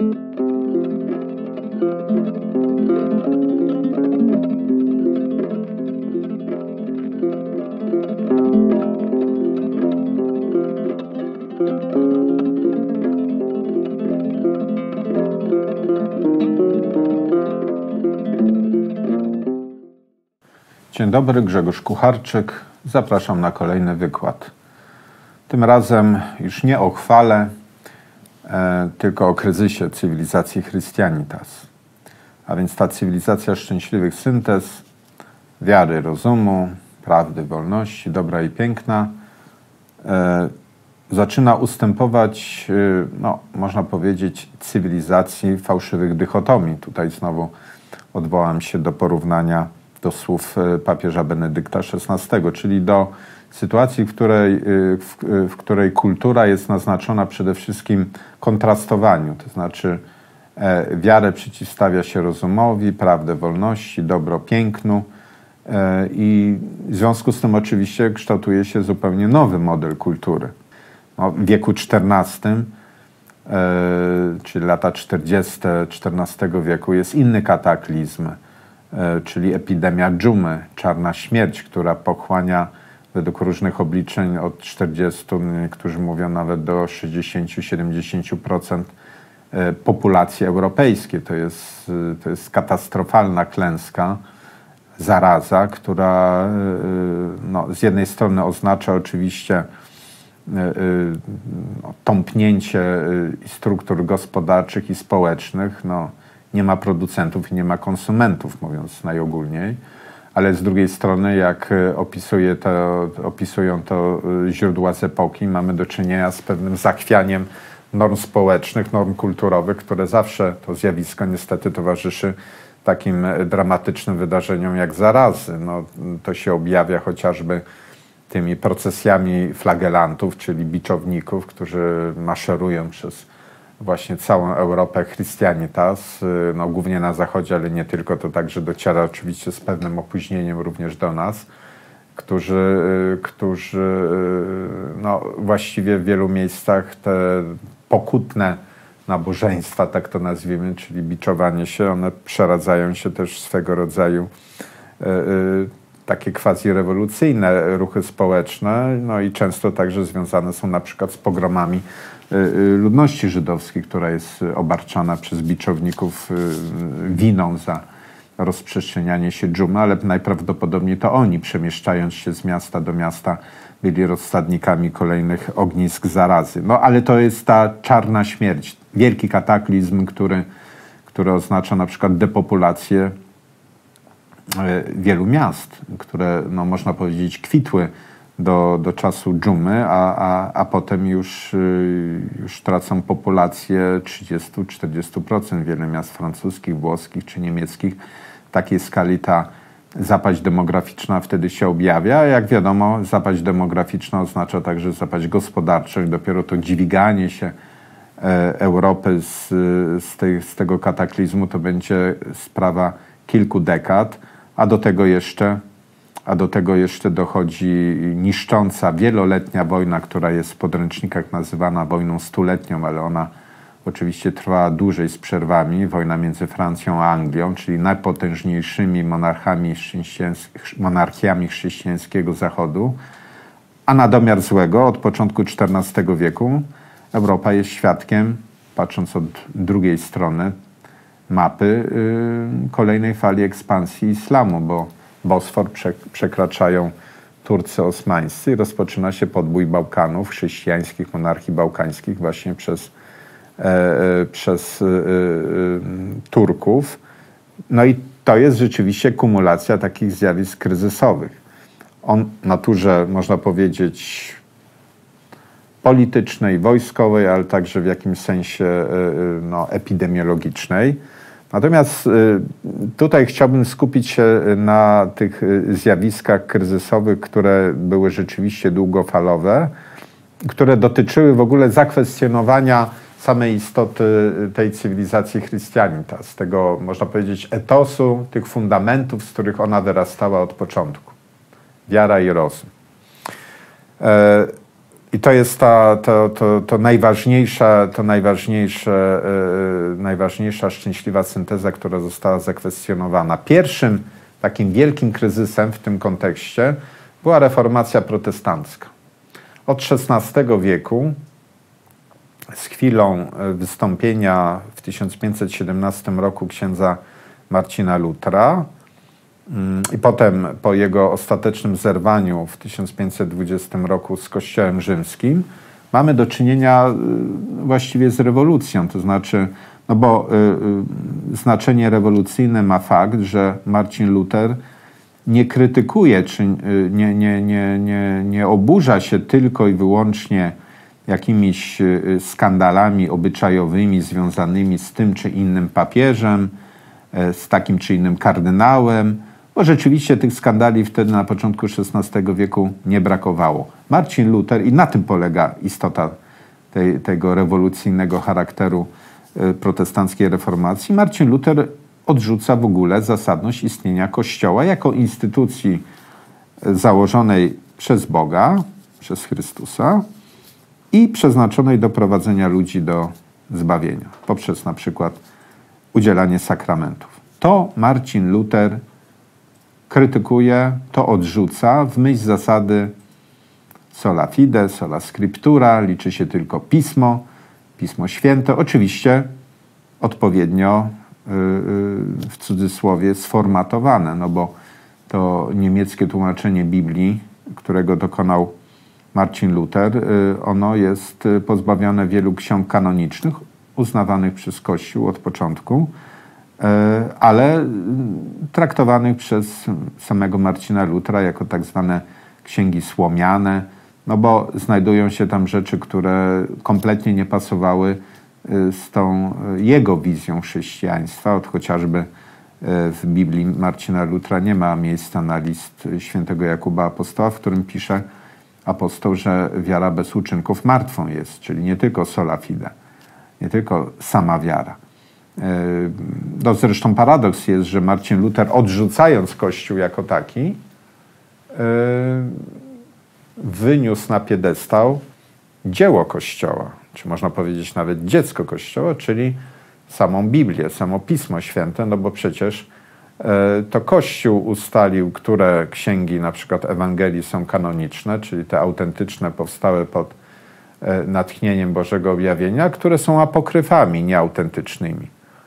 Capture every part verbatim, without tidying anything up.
Dzień dobry, Grzegorz Kucharczyk. Zapraszam na kolejny wykład. Tym razem już nie o chwale, e, tylko o kryzysie cywilizacji Christianitas. A więc ta cywilizacja szczęśliwych syntez, wiary, rozumu, prawdy, wolności, dobra i piękna e, zaczyna ustępować, e, no, można powiedzieć, cywilizacji fałszywych dychotomii. Tutaj znowu odwołam się do porównania do słów papieża Benedykta szesnastego, czyli do sytuacji, w której, w, w której kultura jest naznaczona przede wszystkim kontrastowaniu, to znaczy e, wiarę przeciwstawia się rozumowi, prawdę wolności, dobro pięknu e, i w związku z tym oczywiście kształtuje się zupełnie nowy model kultury. No, w wieku czternastym, e, czyli lata czterdzieste czternastego wieku, jest inny kataklizm, czyli epidemia dżumy, czarna śmierć, która pochłania według różnych obliczeń od czterdziestu, niektórzy mówią nawet do sześćdziesięciu do siedemdziesięciu procent populacji europejskiej. To jest, to jest katastrofalna klęska, zaraza, która no, z jednej strony oznacza oczywiście no, tąpnięcie struktur gospodarczych i społecznych. No, nie ma producentów i nie ma konsumentów, mówiąc najogólniej, ale z drugiej strony, jak opisuje to, opisują to źródła z epoki, mamy do czynienia z pewnym zachwianiem norm społecznych, norm kulturowych, które zawsze to zjawisko niestety towarzyszy takim dramatycznym wydarzeniom jak zarazy. No, to się objawia chociażby tymi procesjami flagelantów, czyli biczowników, którzy maszerują przez właśnie całą Europę Christianitas, no głównie na zachodzie, ale nie tylko, to także dociera oczywiście z pewnym opóźnieniem również do nas, którzy, którzy no właściwie w wielu miejscach te pokutne nabożeństwa, tak to nazwijmy, czyli biczowanie się, one przeradzają się też w swego rodzaju y, y, takie quasi-rewolucyjne ruchy społeczne, no i często także związane są na przykład z pogromami ludności żydowskiej, która jest obarczana przez biczowników winą za rozprzestrzenianie się dżumy, ale najprawdopodobniej to oni, przemieszczając się z miasta do miasta, byli rozsadnikami kolejnych ognisk zarazy. No ale to jest ta czarna śmierć, wielki kataklizm, który, który oznacza na przykład depopulację wielu miast, które, no, można powiedzieć, kwitły do, do czasu dżumy, a, a, a potem już, już tracą populację trzydzieści do czterdziestu procent. Wiele miast francuskich, włoskich czy niemieckich w takiej skali ta zapaść demograficzna wtedy się objawia. Jak wiadomo, zapaść demograficzna oznacza także zapaść gospodarczą i dopiero to dźwiganie się Europy z, z, tej, z tego kataklizmu to będzie sprawa kilku dekad, a do tego jeszcze A do tego jeszcze dochodzi niszcząca, wieloletnia wojna, która jest w podręcznikach nazywana wojną stuletnią, ale ona oczywiście trwa dłużej z przerwami. Wojna między Francją a Anglią, czyli najpotężniejszymi monarchami monarchiami chrześcijańskiego Zachodu. A na domiar złego, od początku czternastego wieku Europa jest świadkiem, patrząc od drugiej strony mapy, yy, kolejnej fali ekspansji islamu, bo Bosfor przekraczają Turcy osmańscy i rozpoczyna się podbój Bałkanów, chrześcijańskich monarchii bałkańskich właśnie przez, e, przez e, e, Turków. No i to jest rzeczywiście kumulacja takich zjawisk kryzysowych. O naturze, można powiedzieć, politycznej, wojskowej, ale także w jakimś sensie e, no, epidemiologicznej. Natomiast tutaj chciałbym skupić się na tych zjawiskach kryzysowych, które były rzeczywiście długofalowe, które dotyczyły w ogóle zakwestionowania samej istoty tej cywilizacji Christianitas, tego, można powiedzieć, etosu, tych fundamentów, z których ona wyrastała od początku. Wiara i rozum. I to jest ta, to, to, to najważniejsza, to najważniejsze, yy, najważniejsza szczęśliwa synteza, która została zakwestionowana. Pierwszym takim wielkim kryzysem w tym kontekście była reformacja protestancka. Od szesnastego wieku, z chwilą wystąpienia w tysiąc pięćset siedemnastym roku księdza Marcina Lutra i potem po jego ostatecznym zerwaniu w tysiąc pięćset dwudziestym roku z Kościołem Rzymskim, mamy do czynienia właściwie z rewolucją. To znaczy, no bo y, y, znaczenie rewolucyjne ma fakt, że Marcin Luter nie krytykuje, czy y, nie, nie, nie, nie, nie oburza się tylko i wyłącznie jakimiś y, skandalami obyczajowymi związanymi z tym czy innym papieżem, y, z takim czy innym kardynałem, bo rzeczywiście tych skandali wtedy na początku szesnastego wieku nie brakowało. Marcin Luter, i na tym polega istota tej, tego rewolucyjnego charakteru y, protestanckiej reformacji, Marcin Luter odrzuca w ogóle zasadność istnienia Kościoła jako instytucji założonej przez Boga, przez Chrystusa i przeznaczonej do prowadzenia ludzi do zbawienia poprzez na przykład udzielanie sakramentów. To Marcin Luter krytykuje, to odrzuca w myśl zasady sola fide, sola scriptura, liczy się tylko Pismo, Pismo Święte, oczywiście odpowiednio w cudzysłowie sformatowane, no bo to niemieckie tłumaczenie Biblii, którego dokonał Marcin Luter, ono jest pozbawione wielu ksiąg kanonicznych, uznawanych przez Kościół od początku, ale traktowanych przez samego Marcina Lutera jako tak zwane księgi słomiane, no bo znajdują się tam rzeczy, które kompletnie nie pasowały z tą jego wizją chrześcijaństwa. Od chociażby w Biblii Marcina Lutera nie ma miejsca na list świętego Jakuba Apostoła, w którym pisze apostoł, że wiara bez uczynków martwą jest, czyli nie tylko sola fide, nie tylko sama wiara. No zresztą paradoks jest, że Marcin Luter, odrzucając Kościół jako taki, wyniósł na piedestał dzieło Kościoła, czy można powiedzieć nawet dziecko Kościoła, czyli samą Biblię, samo Pismo Święte, no bo przecież to Kościół ustalił, które księgi, na przykład Ewangelii, są kanoniczne, czyli te autentyczne, powstałe pod natchnieniem Bożego objawienia, które są apokryfami nieautentycznymi.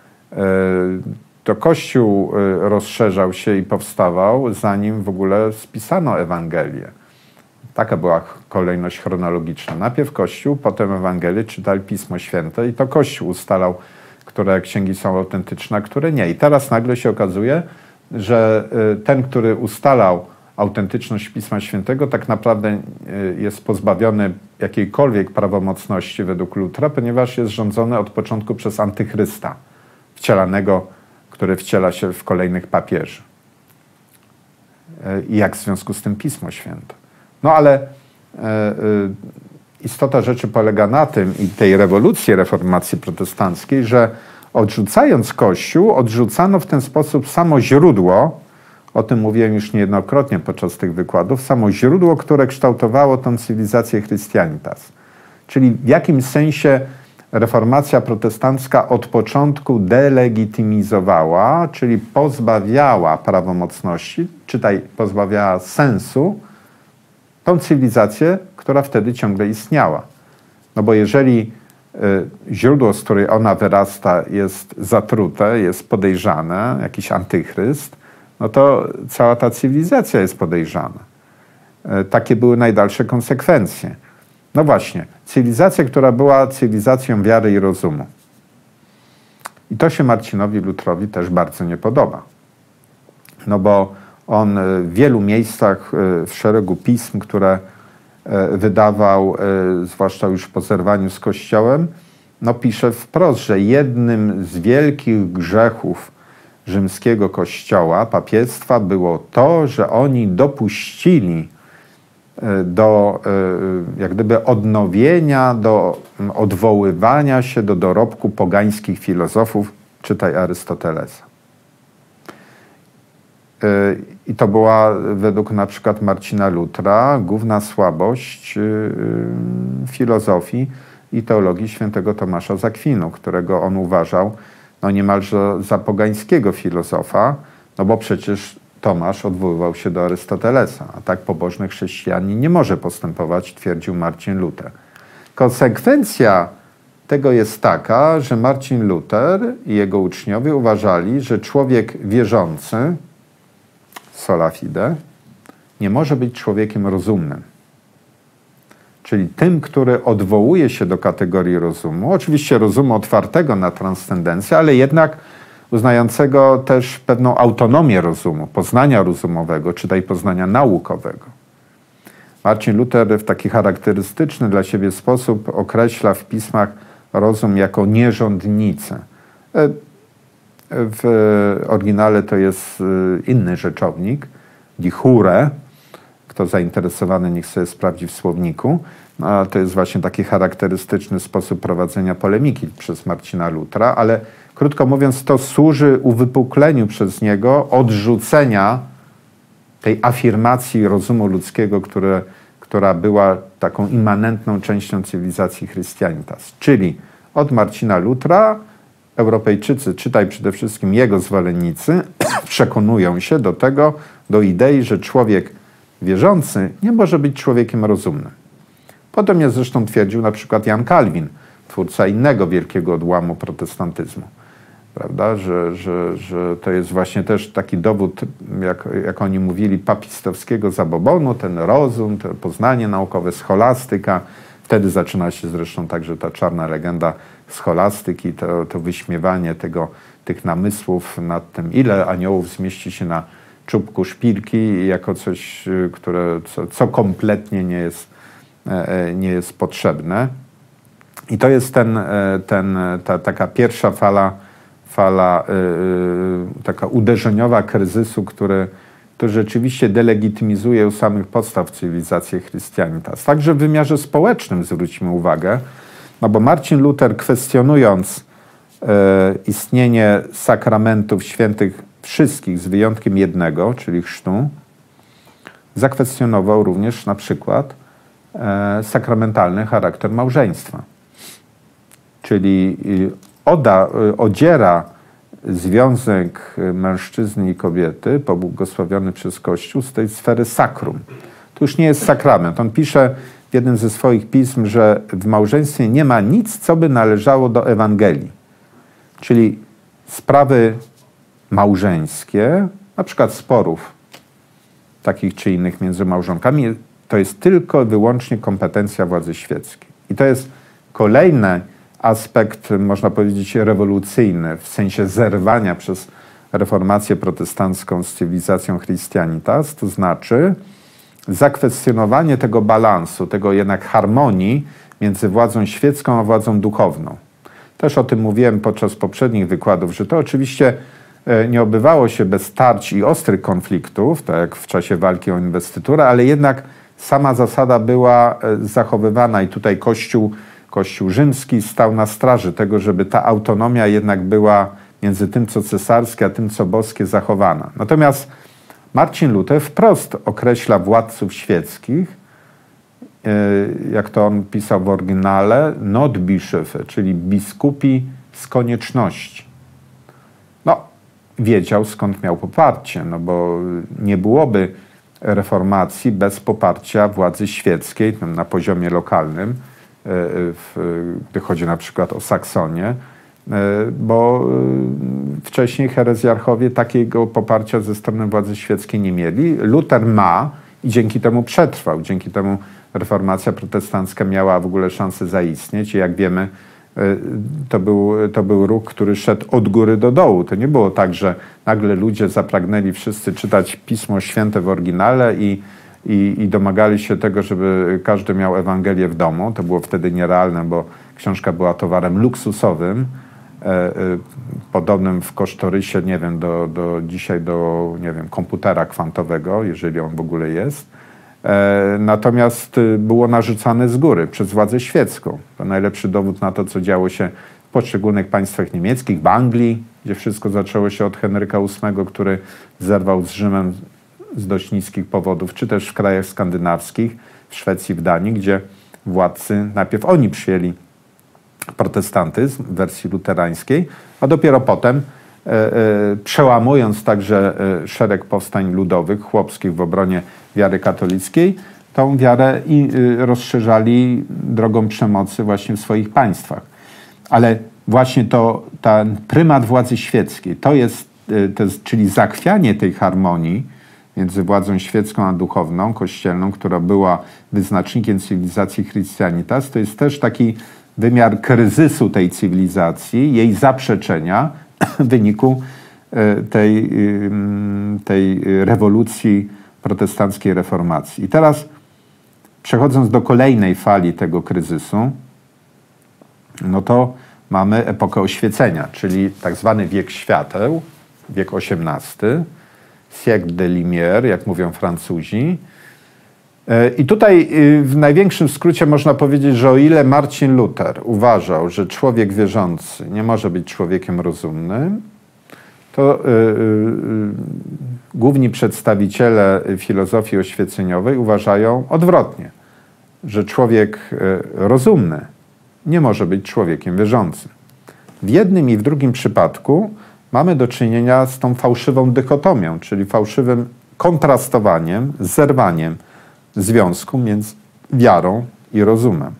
To Kościół rozszerzał się i powstawał, zanim w ogóle spisano Ewangelię. Taka była kolejność chronologiczna. Najpierw Kościół, potem Ewangelię, czytali Pismo Święte i to Kościół ustalał, które księgi są autentyczne, a które nie. I teraz nagle się okazuje, że ten, który ustalał autentyczność Pisma Świętego, tak naprawdę jest pozbawiony jakiejkolwiek prawomocności według Lutera, ponieważ jest rządzony od początku przez antychrysta, wcielanego, który wciela się w kolejnych papieży. I jak w związku z tym Pismo Święte. No ale e, e, istota rzeczy polega na tym, i tej rewolucji reformacji protestanckiej, że odrzucając Kościół, odrzucano w ten sposób samo źródło, o tym mówiłem już niejednokrotnie podczas tych wykładów, samo źródło, które kształtowało tą cywilizację Christianitas. Czyli w jakimś sensie reformacja protestancka od początku delegitymizowała, czyli pozbawiała prawomocności, czytaj, pozbawiała sensu, tą cywilizację, która wtedy ciągle istniała. No bo jeżeli y, źródło, z której ona wyrasta, jest zatrute, jest podejrzane, jakiś antychryst, no to cała ta cywilizacja jest podejrzana. Y, takie były najdalsze konsekwencje. No właśnie, cywilizacja, która była cywilizacją wiary i rozumu. I to się Marcinowi Lutrowi też bardzo nie podoba. No bo on w wielu miejscach, w szeregu pism, które wydawał, zwłaszcza już po zerwaniu z Kościołem, no pisze wprost, że jednym z wielkich grzechów rzymskiego Kościoła, papiestwa, było to, że oni dopuścili do jak gdyby odnowienia, do odwoływania się do dorobku pogańskich filozofów, czytaj Arystotelesa. I to była według na przykład Marcina Lutra główna słabość filozofii i teologii świętego Tomasza z Akwinu, którego on uważał no niemalże za pogańskiego filozofa, no bo przecież Tomasz odwoływał się do Arystotelesa, a tak pobożny chrześcijanin nie może postępować, twierdził Marcin Luter. Konsekwencja tego jest taka, że Marcin Luter i jego uczniowie uważali, że człowiek wierzący, sola fide, nie może być człowiekiem rozumnym. Czyli tym, który odwołuje się do kategorii rozumu, oczywiście rozumu otwartego na transcendencję, ale jednak uznającego też pewną autonomię rozumu, poznania rozumowego, czy tej poznania naukowego. Marcin Luter w taki charakterystyczny dla siebie sposób określa w pismach rozum jako nierządnicę. W oryginale to jest inny rzeczownik, dihure. Kto zainteresowany, niech sobie sprawdzi w słowniku. A to jest właśnie taki charakterystyczny sposób prowadzenia polemiki przez Marcina Lutra, ale krótko mówiąc, to służy uwypukleniu przez niego odrzucenia tej afirmacji rozumu ludzkiego, które, która była taką immanentną częścią cywilizacji Christianitas. Czyli od Marcina Lutra Europejczycy, czytaj przede wszystkim jego zwolennicy, przekonują się do tego, do idei, że człowiek wierzący nie może być człowiekiem rozumnym. Podobnie zresztą twierdził na przykład Jan Kalwin, twórca innego wielkiego odłamu protestantyzmu. Prawda? Że, że, że to jest właśnie też taki dowód, jak, jak oni mówili, papistowskiego zabobonu, ten rozum, to poznanie naukowe, scholastyka. Wtedy zaczyna się zresztą także ta czarna legenda scholastyki, to, to wyśmiewanie tego, tych namysłów nad tym, ile aniołów zmieści się na czubku szpilki, jako coś, które, co, co kompletnie nie jest, nie jest potrzebne. I to jest ten, ten, ta taka pierwsza fala, fala yy, taka uderzeniowa kryzysu, który, który rzeczywiście delegitymizuje u samych podstaw cywilizację Christianitas. Także w wymiarze społecznym zwróćmy uwagę, no bo Marcin Luter, kwestionując yy, istnienie sakramentów świętych wszystkich z wyjątkiem jednego, czyli chrztu, zakwestionował również na przykład e, sakramentalny charakter małżeństwa. Czyli oda, odziera związek mężczyzny i kobiety, pobłogosławiony przez Kościół, z tej sfery sakrum. To już nie jest sakrament. On pisze w jednym ze swoich pism, że w małżeństwie nie ma nic, co by należało do Ewangelii. Czyli sprawy małżeńskie, na przykład sporów takich czy innych między małżonkami, to jest tylko i wyłącznie kompetencja władzy świeckiej. I to jest kolejny aspekt, można powiedzieć, rewolucyjny, w sensie zerwania przez reformację protestancką z cywilizacją Christianitas, to znaczy zakwestionowanie tego balansu, tego jednak harmonii między władzą świecką a władzą duchowną. Też o tym mówiłem podczas poprzednich wykładów, że to oczywiście nie odbywało się bez tarć i ostrych konfliktów, tak jak w czasie walki o inwestyturę, ale jednak sama zasada była zachowywana i tutaj Kościół, Kościół rzymski stał na straży tego, żeby ta autonomia jednak była między tym, co cesarskie, a tym, co boskie, zachowana. Natomiast Marcin Luter wprost określa władców świeckich, jak to on pisał w oryginale, not bischöfe, czyli biskupi z konieczności. No, wiedział, skąd miał poparcie, no bo nie byłoby reformacji bez poparcia władzy świeckiej na poziomie lokalnym, gdy chodzi na przykład o Saksonię, bo wcześniej herezjarchowie takiego poparcia ze strony władzy świeckiej nie mieli. Luter ma i dzięki temu przetrwał. Dzięki temu reformacja protestancka miała w ogóle szansę zaistnieć i jak wiemy, to był, to był ruch, który szedł od góry do dołu. To nie było tak, że nagle ludzie zapragnęli wszyscy czytać Pismo Święte w oryginale i, i, i domagali się tego, żeby każdy miał Ewangelię w domu. To było wtedy nierealne, bo książka była towarem luksusowym, e, e, podobnym w kosztorysie, nie wiem, do, do dzisiaj do, nie wiem, komputera kwantowego, jeżeli on w ogóle jest. E, natomiast było narzucane z góry przez władzę świecką. To najlepszy dowód na to, co działo się w poszczególnych państwach niemieckich, w Anglii, gdzie wszystko zaczęło się od Henryka ósmego, który zerwał z Rzymem z dość niskich powodów, czy też w krajach skandynawskich, w Szwecji, w Danii, gdzie władcy, najpierw oni przyjęli protestantyzm w wersji luterańskiej, a dopiero potem, e, e, przełamując także e, szereg powstań ludowych, chłopskich w obronie wiary katolickiej, tą wiarę i e, rozszerzali drogą przemocy właśnie w swoich państwach. Ale właśnie to, ten prymat władzy świeckiej, to jest, e, to jest, czyli zachwianie tej harmonii między władzą świecką a duchowną, kościelną, która była wyznacznikiem cywilizacji Christianitas, to jest też taki wymiar kryzysu tej cywilizacji, jej zaprzeczenia w wyniku tej, tej rewolucji protestanckiej reformacji. I teraz, przechodząc do kolejnej fali tego kryzysu, no to mamy epokę oświecenia, czyli tak zwany wiek świateł, wiek osiemnasty, siècle de lumière, jak mówią Francuzi. I tutaj w największym skrócie można powiedzieć, że o ile Marcin Luther uważał, że człowiek wierzący nie może być człowiekiem rozumnym, to yy, yy, główni przedstawiciele filozofii oświeceniowej uważają odwrotnie, że człowiek yy, rozumny nie może być człowiekiem wierzącym. W jednym i w drugim przypadku mamy do czynienia z tą fałszywą dychotomią, czyli fałszywym kontrastowaniem, zerwaniem związku między wiarą i rozumem.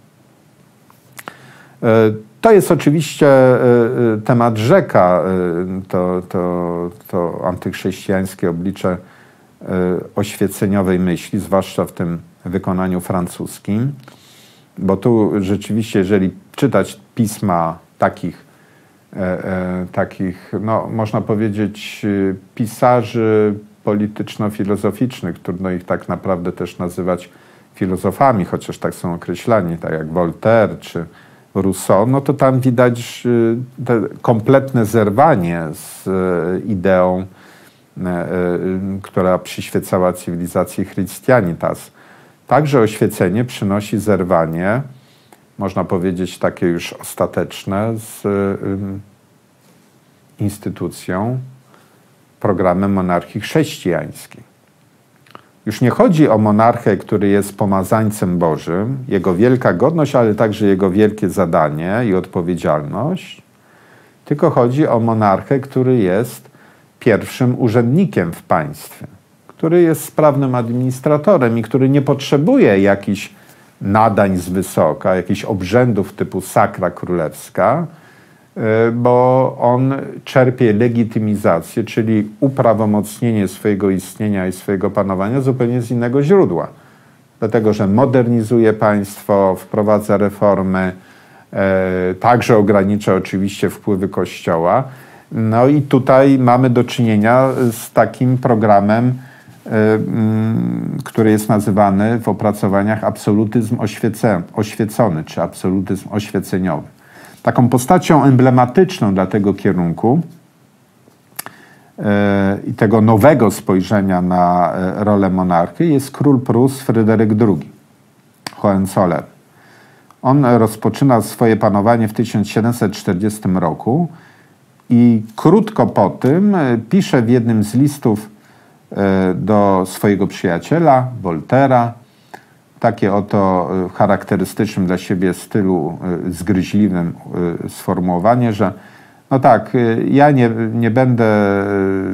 To jest oczywiście temat rzeka, to, to, to antychrześcijańskie oblicze oświeceniowej myśli, zwłaszcza w tym wykonaniu francuskim, bo tu rzeczywiście, jeżeli czytać pisma takich, takich no, można powiedzieć, pisarzy polityczno-filozoficznych, trudno ich tak naprawdę też nazywać filozofami, chociaż tak są określani, tak jak Voltaire czy Rousseau, no to tam widać te kompletne zerwanie z ideą, która przyświecała cywilizacji Christianitas. Także oświecenie przynosi zerwanie, można powiedzieć takie już ostateczne, z instytucją, programem monarchii chrześcijańskiej. Już nie chodzi o monarchę, który jest pomazańcem Bożym, jego wielka godność, ale także jego wielkie zadanie i odpowiedzialność, tylko chodzi o monarchę, który jest pierwszym urzędnikiem w państwie, który jest sprawnym administratorem i który nie potrzebuje jakichś nadań z wysoka, jakichś obrzędów typu sakra królewska, bo on czerpie legitymizację, czyli uprawomocnienie swojego istnienia i swojego panowania zupełnie z innego źródła. Dlatego, że modernizuje państwo, wprowadza reformy, e, także ogranicza oczywiście wpływy Kościoła. No i tutaj mamy do czynienia z takim programem, e, m, który jest nazywany w opracowaniach absolutyzm oświece, oświecony, czy absolutyzm oświeceniowy. Taką postacią emblematyczną dla tego kierunku yy, i tego nowego spojrzenia na y, rolę monarchy jest król Prus Fryderyk drugi, Hohenzollern. On rozpoczyna swoje panowanie w tysiąc siedemset czterdziestym roku i krótko po tym y, pisze w jednym z listów y, do swojego przyjaciela, Voltaire'a, takie oto charakterystycznym dla siebie stylu zgryźliwym sformułowanie, że no tak, ja nie, nie, będę,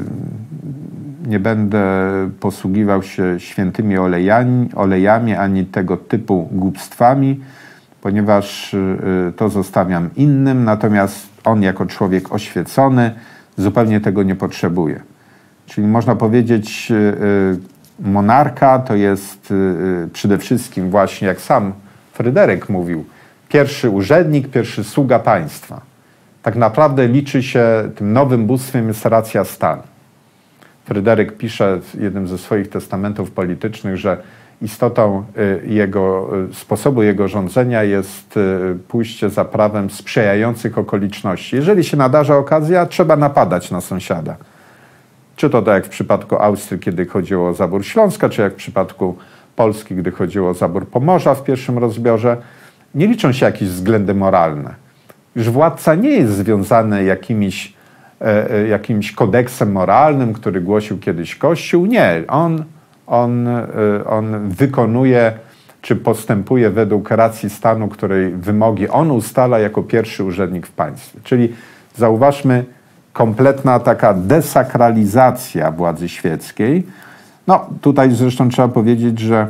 nie będę posługiwał się świętymi olejami, olejami ani tego typu głupstwami, ponieważ to zostawiam innym, natomiast on jako człowiek oświecony zupełnie tego nie potrzebuje. Czyli można powiedzieć, monarcha to jest y, przede wszystkim właśnie, jak sam Fryderyk mówił, pierwszy urzędnik, pierwszy sługa państwa. Tak naprawdę liczy się, tym nowym bóstwem jest racja stanu. Fryderyk pisze w jednym ze swoich testamentów politycznych, że istotą y, jego, y, sposobu jego rządzenia jest y, pójście za prawem sprzyjających okoliczności. Jeżeli się nadarza okazja, trzeba napadać na sąsiada. Czy to tak jak w przypadku Austrii, kiedy chodziło o zabór Śląska, czy jak w przypadku Polski, gdy chodziło o zabór Pomorza w pierwszym rozbiorze. Nie liczą się jakieś względy moralne. już władca nie jest związany jakimiś, e, jakimś kodeksem moralnym, który głosił kiedyś Kościół. Nie, on, on, e, on wykonuje czy postępuje według racji stanu, której wymogi on ustala jako pierwszy urzędnik w państwie. Czyli zauważmy, kompletna taka desakralizacja władzy świeckiej. No tutaj zresztą trzeba powiedzieć, że,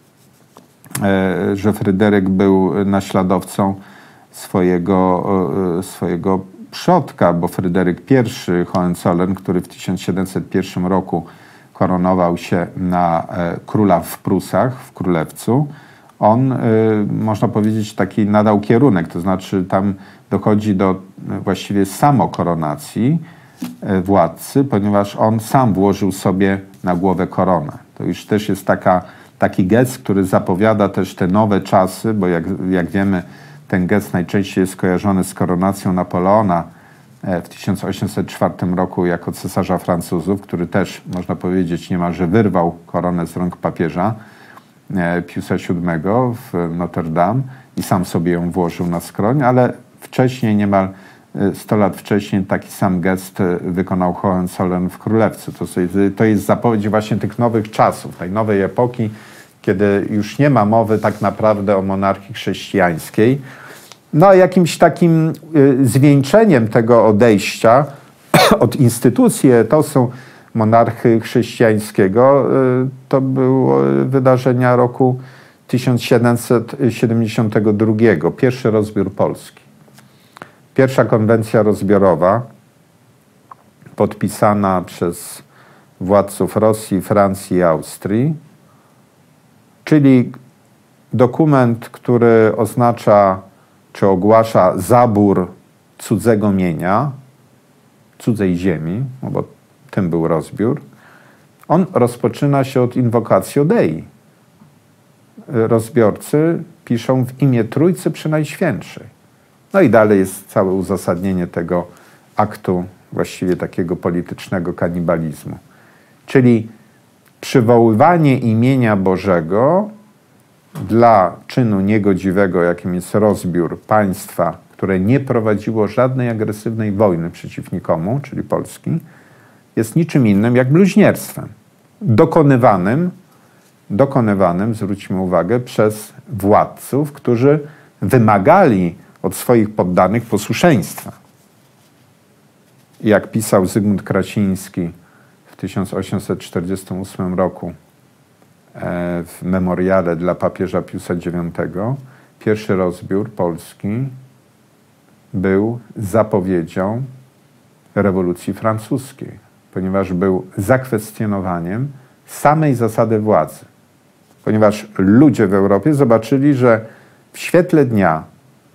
e, że Fryderyk był naśladowcą swojego, e, swojego przodka, bo Fryderyk I Hohenzollern, który w tysiąc siedemset pierwszym roku koronował się na e, króla w Prusach, w Królewcu, on, e, można powiedzieć, taki nadał kierunek, to znaczy tam dochodzi do e, właściwie samokoronacji e, władcy, ponieważ on sam włożył sobie na głowę koronę. To już też jest taka, taki gest, który zapowiada też te nowe czasy, bo jak, jak wiemy, ten gest najczęściej jest kojarzony z koronacją Napoleona w tysiąc osiemset czwartym roku jako cesarza Francuzów, który też, można powiedzieć, niemalże wyrwał koronę z rąk papieża Piusa siódmego w Notre Dame i sam sobie ją włożył na skroń, ale wcześniej, niemal sto lat wcześniej, taki sam gest wykonał Hohenzollern w Królewcu. To, to jest zapowiedź właśnie tych nowych czasów, tej nowej epoki, kiedy już nie ma mowy tak naprawdę o monarchii chrześcijańskiej. No a jakimś takim y, zwieńczeniem tego odejścia od instytucji etosu monarchy chrześcijańskiego y, to były wydarzenia roku tysiąc siedemset siedemdziesiątego drugiego, pierwszy rozbiór Polski. Pierwsza konwencja rozbiorowa podpisana przez władców Rosji, Francji i Austrii, czyli dokument, który oznacza czy ogłasza zabór cudzego mienia, cudzej ziemi, no bo tym był rozbiór, on rozpoczyna się od inwocatio Dei. Rozbiorcy piszą w imię Trójcy Przenajświętszej. No i dalej jest całe uzasadnienie tego aktu właściwie takiego politycznego kanibalizmu. Czyli przywoływanie imienia Bożego dla czynu niegodziwego, jakim jest rozbiór państwa, które nie prowadziło żadnej agresywnej wojny przeciw nikomu, czyli Polski, jest niczym innym jak bluźnierstwem. Dokonywanym, dokonywanym, zwróćmy uwagę, przez władców, którzy wymagali od swoich poddanych posłuszeństwa. I jak pisał Zygmunt Krasiński w tysiąc osiemset czterdziestym ósmym roku w memoriale dla papieża Piusa dziewiątego, pierwszy rozbiór Polski był zapowiedzią rewolucji francuskiej, ponieważ był zakwestionowaniem samej zasady władzy. Ponieważ ludzie w Europie zobaczyli, że w świetle dnia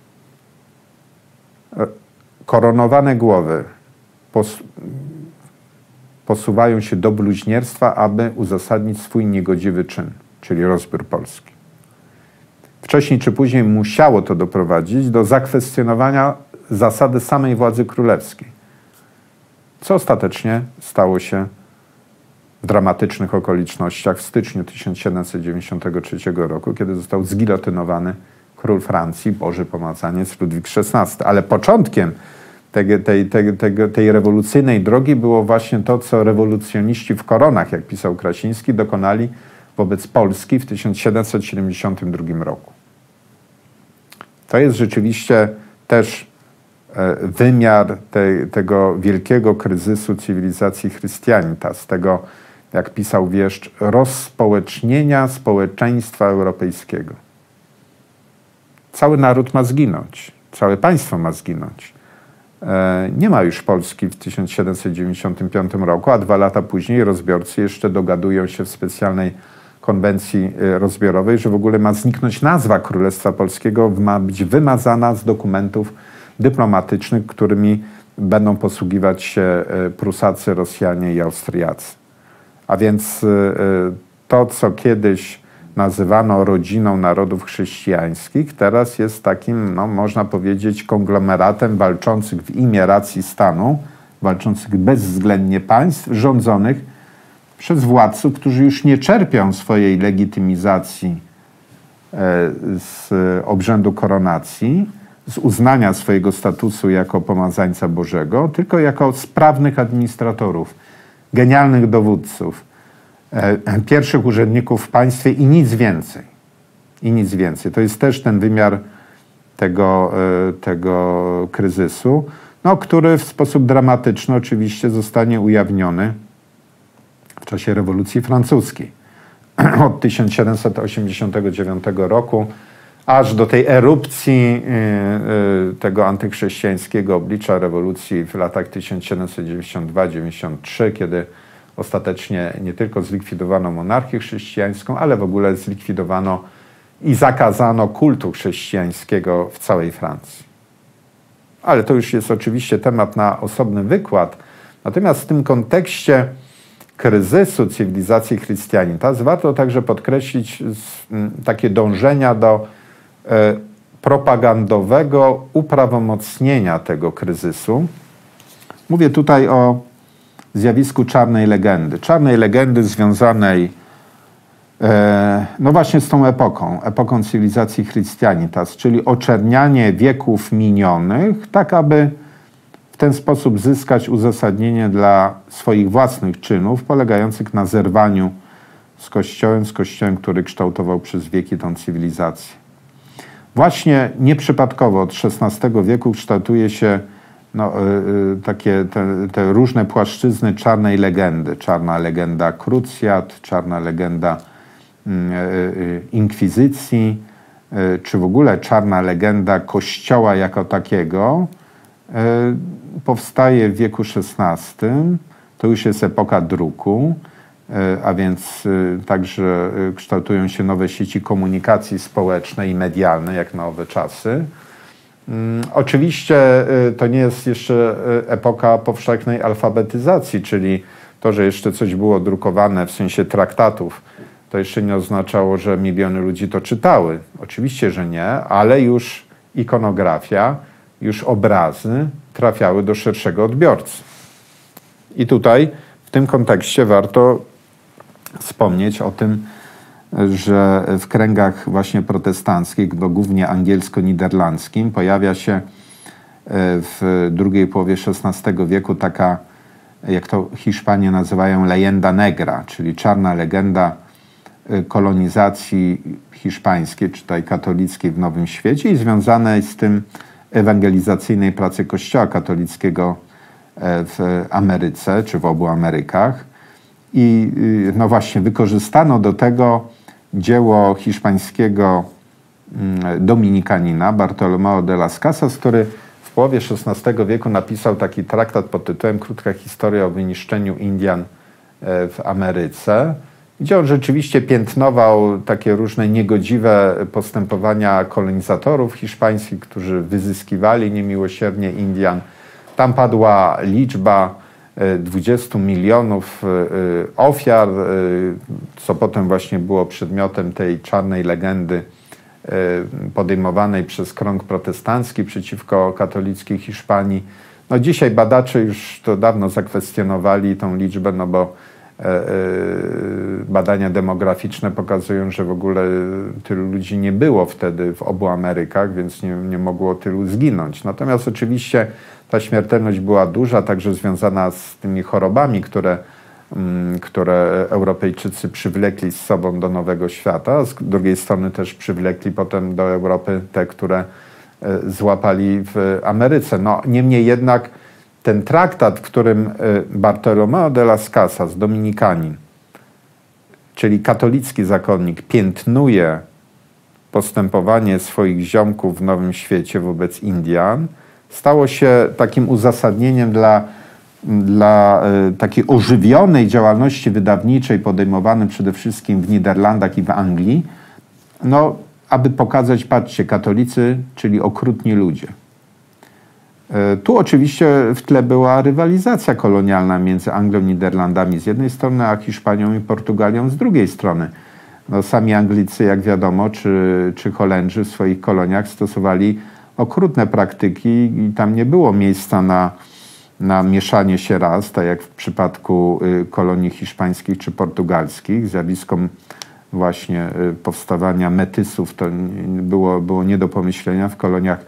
koronowane głowy pos posuwają się do bluźnierstwa, aby uzasadnić swój niegodziwy czyn, czyli rozbiór Polski. Wcześniej czy później musiało to doprowadzić do zakwestionowania zasady samej władzy królewskiej, co ostatecznie stało się w dramatycznych okolicznościach w styczniu tysiąc siedemset dziewięćdziesiątego trzeciego roku, kiedy został zgilotynowany król Francji, Boży Pomazaniec Ludwik szesnasty. Ale początkiem tej, tej, tej, tej, tej rewolucyjnej drogi było właśnie to, co rewolucjoniści w koronach, jak pisał Krasiński, dokonali wobec Polski w tysiąc siedemset siedemdziesiątym drugim roku. To jest rzeczywiście też wymiar te, tego wielkiego kryzysu cywilizacji Christianitas, tego, jak pisał Wieszcz, rozspołecznienia społeczeństwa europejskiego. Cały naród ma zginąć, całe państwo ma zginąć. Nie ma już Polski w tysiąc siedemset dziewięćdziesiątym piątym roku, a dwa lata później rozbiorcy jeszcze dogadują się w specjalnej konwencji rozbiorowej, że w ogóle ma zniknąć nazwa Królestwa Polskiego, ma być wymazana z dokumentów dyplomatycznych, którymi będą posługiwać się Prusacy, Rosjanie i Austriacy. A więc to, co kiedyś nazywano rodziną narodów chrześcijańskich, teraz jest takim, no, można powiedzieć, konglomeratem walczących w imię racji stanu, walczących bezwzględnie państw, rządzonych przez władców, którzy już nie czerpią swojej legitymizacji z obrzędu koronacji, z uznania swojego statusu jako pomazańca Bożego, tylko jako sprawnych administratorów, genialnych dowódców, e, pierwszych urzędników w państwie i nic więcej. I nic więcej. To jest też ten wymiar tego, e, tego kryzysu, no, który w sposób dramatyczny oczywiście zostanie ujawniony w czasie rewolucji francuskiej. Od tysiąc siedemset osiemdziesiątego dziewiątego roku aż do tej erupcji y, y, tego antychrześcijańskiego oblicza rewolucji w latach tysiąc siedemset dziewięćdziesiąt dwa dziewięćdziesiąt trzy, kiedy ostatecznie nie tylko zlikwidowano monarchię chrześcijańską, ale w ogóle zlikwidowano i zakazano kultu chrześcijańskiego w całej Francji. Ale to już jest oczywiście temat na osobny wykład. Natomiast w tym kontekście kryzysu cywilizacji Christianitas warto także podkreślić takie dążenia do e, propagandowego uprawomocnienia tego kryzysu. Mówię tutaj o zjawisku czarnej legendy. Czarnej legendy związanej e, no właśnie z tą epoką, epoką cywilizacji Christianitas, czyli oczernianie wieków minionych, tak aby w ten sposób zyskać uzasadnienie dla swoich własnych czynów, polegających na zerwaniu z Kościołem, z Kościołem, który kształtował przez wieki tą cywilizację. Właśnie nieprzypadkowo od szesnastego wieku kształtuje się no, y, takie te, te różne płaszczyzny czarnej legendy. Czarna legenda krucjat, czarna legenda y, y, inkwizycji, y, czy w ogóle czarna legenda Kościoła jako takiego, powstaje w wieku szesnastym, to już jest epoka druku, a więc także kształtują się nowe sieci komunikacji społecznej i medialnej, jak na owe czasy. Oczywiście to nie jest jeszcze epoka powszechnej alfabetyzacji, czyli to, że jeszcze coś było drukowane w sensie traktatów, to jeszcze nie oznaczało, że miliony ludzi to czytały. Oczywiście, że nie, ale już ikonografia, już obrazy trafiały do szerszego odbiorcy. I tutaj w tym kontekście warto wspomnieć o tym, że w kręgach właśnie protestanckich, no głównie angielsko-niderlandzkim, pojawia się w drugiej połowie szesnastego wieku taka, jak to Hiszpanie nazywają, leyenda negra, czyli czarna legenda kolonizacji hiszpańskiej, czy tutaj katolickiej w Nowym Świecie i związanej z tym ewangelizacyjnej pracy Kościoła katolickiego w Ameryce, czy w obu Amerykach. I no właśnie wykorzystano do tego dzieło hiszpańskiego dominikanina Bartolomeo de las Casas, który w połowie szesnastego wieku napisał taki traktat pod tytułem Krótka historia o wyniszczeniu Indian w Ameryce, gdzie on rzeczywiście piętnował takie różne niegodziwe postępowania kolonizatorów hiszpańskich, którzy wyzyskiwali niemiłosiernie Indian. Tam padła liczba dwudziestu milionów ofiar, co potem właśnie było przedmiotem tej czarnej legendy podejmowanej przez krąg protestancki przeciwko katolickiej Hiszpanii. No dzisiaj badacze już to dawno zakwestionowali tą liczbę, no bo badania demograficzne pokazują, że w ogóle tylu ludzi nie było wtedy w obu Amerykach, więc nie, nie mogło tylu zginąć. Natomiast oczywiście ta śmiertelność była duża, także związana z tymi chorobami, które, które Europejczycy przywlekli z sobą do Nowego Świata. Z drugiej strony też przywlekli potem do Europy te, które złapali w Ameryce. No, niemniej jednak ten traktat, w którym Bartolomeo de las Casas, dominikanin, czyli katolicki zakonnik, piętnuje postępowanie swoich ziomków w Nowym Świecie wobec Indian, stało się takim uzasadnieniem dla, dla takiej ożywionej działalności wydawniczej podejmowanej przede wszystkim w Niderlandach i w Anglii, no, aby pokazać, patrzcie, katolicy, czyli okrutni ludzie. Tu oczywiście w tle była rywalizacja kolonialna między Anglią i Niderlandami z jednej strony, a Hiszpanią i Portugalią z drugiej strony. No, sami Anglicy, jak wiadomo, czy, czy Holendrzy w swoich koloniach stosowali okrutne praktyki i tam nie było miejsca na, na mieszanie się ras, tak jak w przypadku kolonii hiszpańskich czy portugalskich. Zjawiskom właśnie powstawania metysów to było, było nie do pomyślenia w koloniach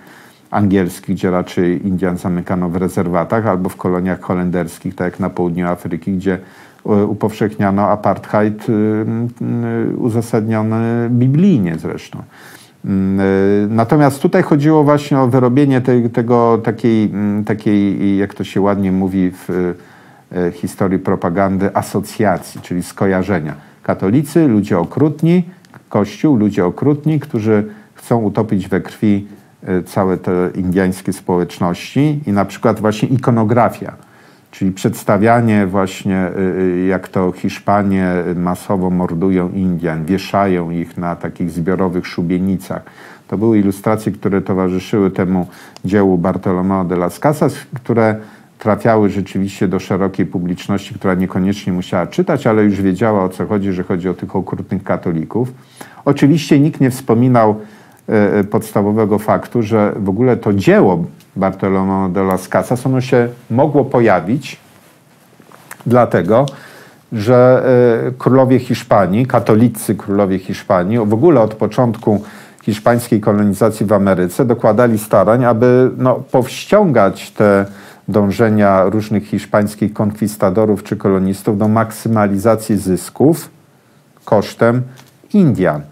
angielskich, gdzie raczej Indian zamykano w rezerwatach, albo w koloniach holenderskich, tak jak na południu Afryki, gdzie upowszechniano apartheid uzasadniony biblijnie zresztą. Natomiast tutaj chodziło właśnie o wyrobienie tej, tego, takiej, takiej, jak to się ładnie mówi w historii propagandy, asocjacji, czyli skojarzenia. Katolicy, ludzie okrutni, Kościół, ludzie okrutni, którzy chcą utopić we krwi całe te indyjskie społeczności i na przykład właśnie ikonografia, czyli przedstawianie właśnie, jak to Hiszpanie masowo mordują Indian, wieszają ich na takich zbiorowych szubienicach. To były ilustracje, które towarzyszyły temu dziełu Bartolomeo de las Casas, które trafiały rzeczywiście do szerokiej publiczności, która niekoniecznie musiała czytać, ale już wiedziała, o co chodzi, że chodzi o tych okrutnych katolików. Oczywiście nikt nie wspominał e, podstawowego faktu, że w ogóle to dzieło Bartolomeo de las Casas, ono się mogło pojawić dlatego, że e, królowie Hiszpanii, katolicy królowie Hiszpanii, w ogóle od początku hiszpańskiej kolonizacji w Ameryce dokładali starań, aby no, powściągać te dążenia różnych hiszpańskich konkwistadorów czy kolonistów do maksymalizacji zysków kosztem Indian.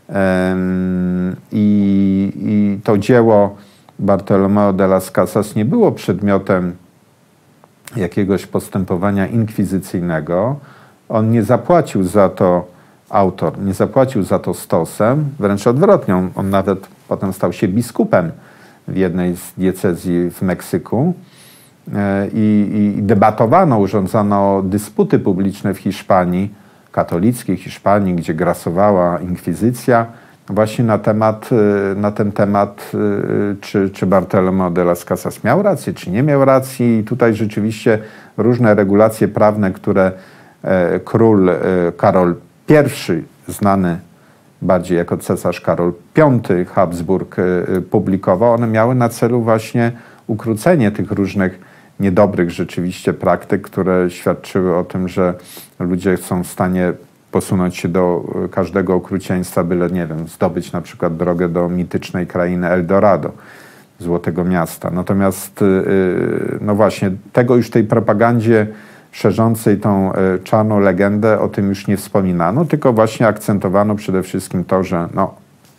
I, i to dzieło Bartolomeo de las Casas nie było przedmiotem jakiegoś postępowania inkwizycyjnego. On nie zapłacił za to, autor, nie zapłacił za to stosem, wręcz odwrotnie. On, on nawet potem stał się biskupem w jednej z diecezji w Meksyku. I, i debatowano, urządzano dysputy publiczne w Hiszpanii, katolickiej Hiszpanii, gdzie grasowała inkwizycja, właśnie na temat, na ten temat, czy, czy Bartolomeo de las Casas miał rację, czy nie miał racji. I tutaj rzeczywiście różne regulacje prawne, które król Karol pierwszy, znany bardziej jako cesarz Karol piąty Habsburg, publikował, one miały na celu właśnie ukrócenie tych różnych niedobrych rzeczywiście praktyk, które świadczyły o tym, że ludzie są w stanie posunąć się do każdego okrucieństwa, byle, nie wiem, zdobyć na przykład drogę do mitycznej krainy Eldorado, Złotego Miasta. Natomiast, no właśnie, tego już w tej propagandzie szerzącej tą czarną legendę, o tym już nie wspominano, tylko właśnie akcentowano przede wszystkim to, że no,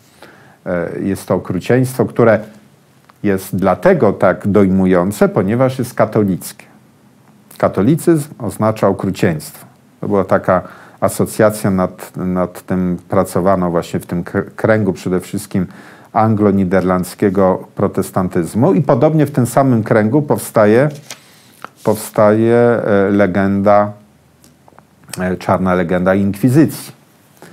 jest to okrucieństwo, które jest dlatego tak dojmujące, ponieważ jest katolickie. Katolicyzm oznacza okrucieństwo. To była taka asocjacja, nad, nad tym pracowano właśnie w tym kręgu przede wszystkim anglo-niderlandzkiego protestantyzmu i podobnie w tym samym kręgu powstaje, powstaje legenda, czarna legenda inkwizycji.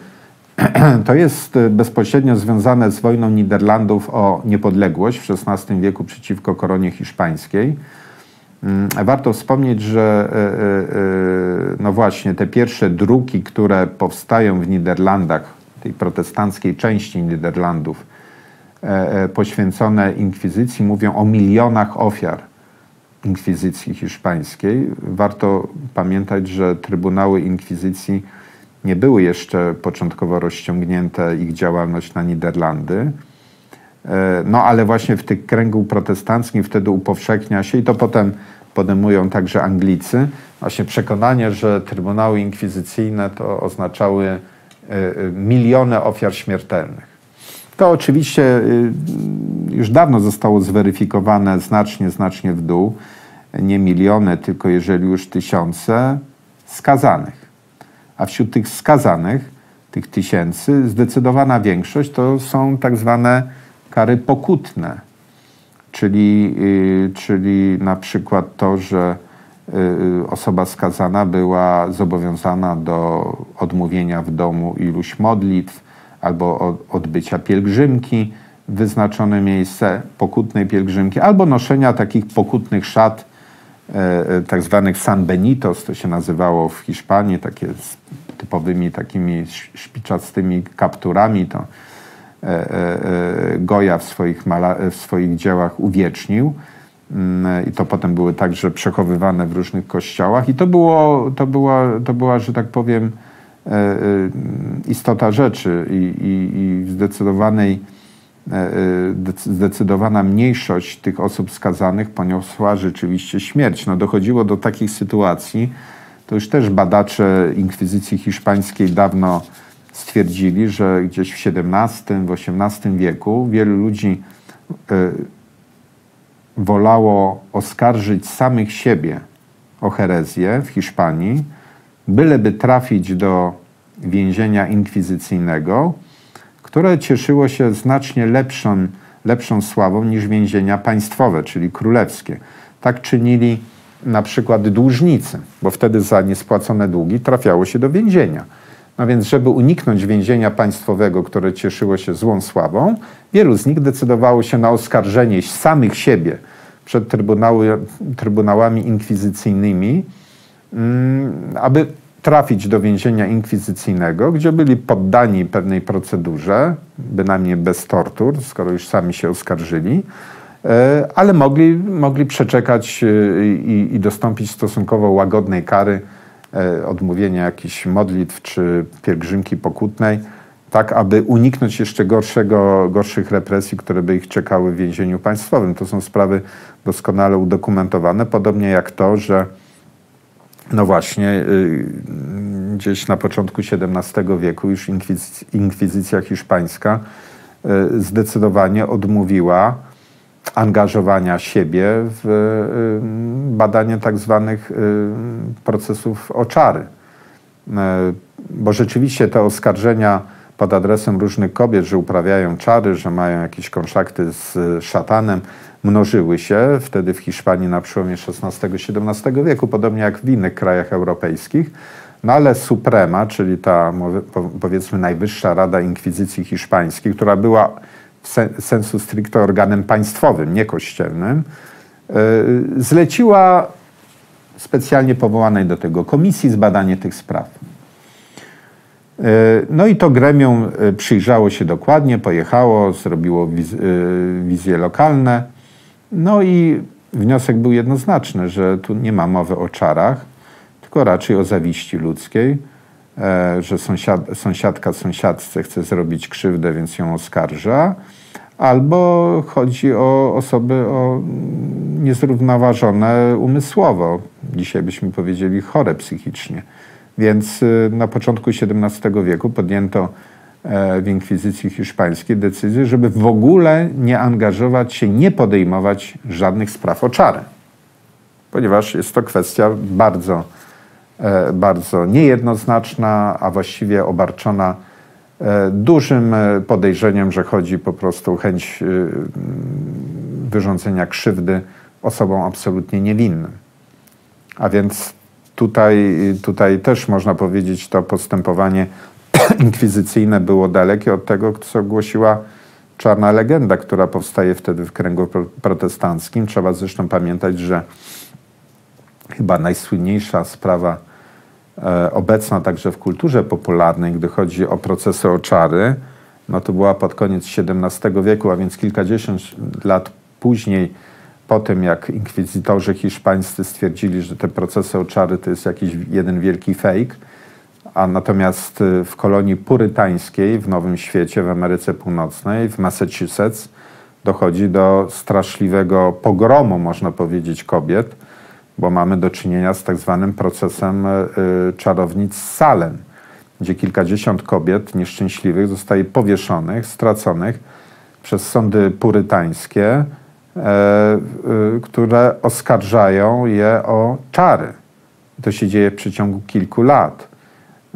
To jest bezpośrednio związane z wojną Niderlandów o niepodległość w szesnastym wieku przeciwko koronie hiszpańskiej. Warto wspomnieć, że no właśnie te pierwsze druki, które powstają w Niderlandach, tej protestanckiej części Niderlandów, poświęcone inkwizycji, mówią o milionach ofiar inkwizycji hiszpańskiej. Warto pamiętać, że trybunały inkwizycji nie były jeszcze początkowo rozciągnięte, ich działalność na Niderlandy. No ale właśnie w tych kręgu protestanckim wtedy upowszechnia się i to potem podejmują także Anglicy. Właśnie przekonanie, że trybunały inkwizycyjne to oznaczały miliony ofiar śmiertelnych. To oczywiście już dawno zostało zweryfikowane znacznie, znacznie w dół. Nie miliony, tylko jeżeli już tysiące skazanych. A wśród tych skazanych, tych tysięcy, zdecydowana większość to są tak zwane kary pokutne. Czyli, yy, czyli na przykład to, że yy, osoba skazana była zobowiązana do odmówienia w domu iluś modlitw albo od, odbycia pielgrzymki w wyznaczone miejsce, pokutnej pielgrzymki, albo noszenia takich pokutnych szat, yy, tak zwanych San Benitos, to się nazywało w Hiszpanii, takie z typowymi takimi szpiczastymi kapturami, to Goya w swoich, w swoich dziełach uwiecznił i to potem były także przechowywane w różnych kościołach i to, było, to, była, to była, że tak powiem, istota rzeczy i, i, i w zdecydowanej zdecydowana mniejszość tych osób skazanych poniosła rzeczywiście śmierć. No, dochodziło do takich sytuacji, to już też badacze inkwizycji hiszpańskiej dawno stwierdzili, że gdzieś w siedemnastym, w osiemnastym wieku wielu ludzi y, wolało oskarżyć samych siebie o herezję w Hiszpanii, byleby trafić do więzienia inkwizycyjnego, które cieszyło się znacznie lepszą, lepszą sławą niż więzienia państwowe, czyli królewskie. Tak czynili na przykład dłużnicy, bo wtedy za niespłacone długi trafiało się do więzienia. No więc, żeby uniknąć więzienia państwowego, które cieszyło się złą sławą, wielu z nich decydowało się na oskarżenie samych siebie przed trybunały, trybunałami inkwizycyjnymi, aby trafić do więzienia inkwizycyjnego, gdzie byli poddani pewnej procedurze, bynajmniej bez tortur, skoro już sami się oskarżyli, ale mogli, mogli przeczekać i, i dostąpić stosunkowo łagodnej kary, odmówienia jakichś modlitw czy pielgrzymki pokutnej, tak aby uniknąć jeszcze gorszego, gorszych represji, które by ich czekały w więzieniu państwowym. To są sprawy doskonale udokumentowane, podobnie jak to, że no właśnie gdzieś na początku siedemnastego wieku już inkwizycja, inkwizycja hiszpańska zdecydowanie odmówiła angażowania siebie w badanie tak zwanych procesów o czary. Bo rzeczywiście te oskarżenia pod adresem różnych kobiet, że uprawiają czary, że mają jakieś kontakty z szatanem, mnożyły się wtedy w Hiszpanii na przełomie szesnastego siedemnastego wieku, podobnie jak w innych krajach europejskich. No ale Suprema, czyli ta powiedzmy najwyższa rada inkwizycji hiszpańskiej, która była w sensu stricte organem państwowym, nie kościelnym, zleciła specjalnie powołanej do tego komisji zbadanie tych spraw. No i to gremium przyjrzało się dokładnie, pojechało, zrobiło wiz wizje lokalne. No i wniosek był jednoznaczny, że tu nie ma mowy o czarach, tylko raczej o zawiści ludzkiej, że sąsiad sąsiadka sąsiadce chce zrobić krzywdę, więc ją oskarża, albo chodzi o osoby o niezrównoważone umysłowo. Dzisiaj byśmy powiedzieli chore psychicznie. Więc na początku siedemnastego wieku podjęto w inkwizycji hiszpańskiej decyzję, żeby w ogóle nie angażować się, nie podejmować żadnych spraw o czary. Ponieważ jest to kwestia bardzo, bardzo niejednoznaczna, a właściwie obarczona dużym podejrzeniem, że chodzi po prostu o chęć wyrządzenia krzywdy osobom absolutnie niewinnym. A więc tutaj, tutaj też można powiedzieć, to postępowanie inkwizycyjne było dalekie od tego, co głosiła czarna legenda, która powstaje wtedy w kręgu protestanckim. Trzeba zresztą pamiętać, że chyba najsłynniejsza sprawa e, obecna także w kulturze popularnej, gdy chodzi o procesy o czary, no to była pod koniec siedemnastego wieku, a więc kilkadziesiąt lat później, po tym jak inkwizytorzy hiszpańscy stwierdzili, że te procesy o czary to jest jakiś jeden wielki fake, a natomiast w kolonii purytańskiej w Nowym Świecie, w Ameryce Północnej, w Massachusetts dochodzi do straszliwego pogromu, można powiedzieć, kobiet, bo mamy do czynienia z tak zwanym procesem y, czarownic z Salem, gdzie kilkadziesiąt kobiet nieszczęśliwych zostaje powieszonych, straconych przez sądy purytańskie, e, y, które oskarżają je o czary. To się dzieje w przeciągu kilku lat. E,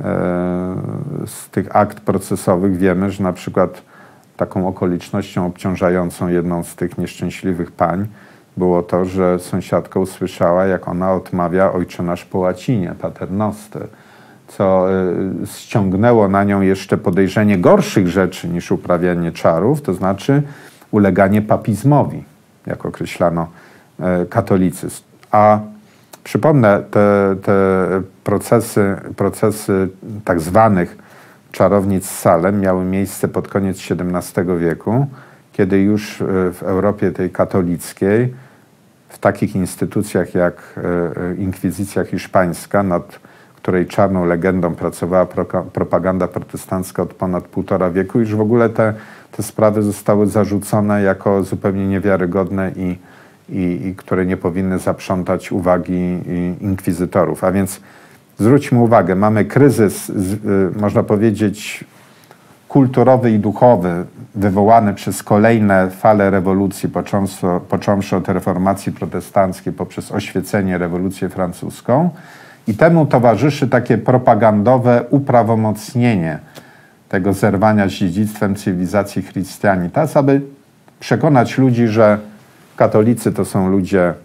z tych akt procesowych wiemy, że na przykład taką okolicznością obciążającą jedną z tych nieszczęśliwych pań było to, że sąsiadka usłyszała, jak ona odmawia Ojcze Nasz po łacinie, Pater Noster, co y, ściągnęło na nią jeszcze podejrzenie gorszych rzeczy niż uprawianie czarów, to znaczy uleganie papizmowi, jak określano y, katolicyzm. A przypomnę, te, te procesy, procesy tak zwanych czarownic z Salem miały miejsce pod koniec siedemnastego wieku, kiedy już w Europie tej katolickiej, w takich instytucjach jak inkwizycja hiszpańska, nad której czarną legendą pracowała propaganda protestancka od ponad półtora wieku, już w ogóle te te sprawy zostały zarzucone jako zupełnie niewiarygodne i, i, i które nie powinny zaprzątać uwagi inkwizytorów. A więc zwróćmy uwagę, mamy kryzys, można powiedzieć, kulturowy i duchowy, wywołany przez kolejne fale rewolucji, począwszy, począwszy od reformacji protestanckiej poprzez oświecenie, rewolucję francuską. I temu towarzyszy takie propagandowe uprawomocnienie tego zerwania z dziedzictwem cywilizacji Christianitas, aby przekonać ludzi, że katolicy to są ludzie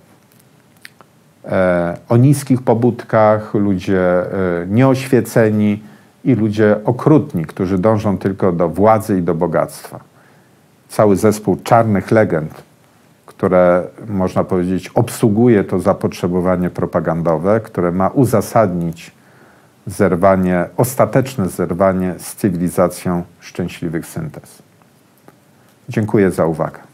e, o niskich pobudkach, ludzie e, nieoświeceni i ludzie okrutni, którzy dążą tylko do władzy i do bogactwa. Cały zespół czarnych legend, które, można powiedzieć, obsługuje to zapotrzebowanie propagandowe, które ma uzasadnić zerwanie, ostateczne zerwanie z cywilizacją szczęśliwych syntez. Dziękuję za uwagę.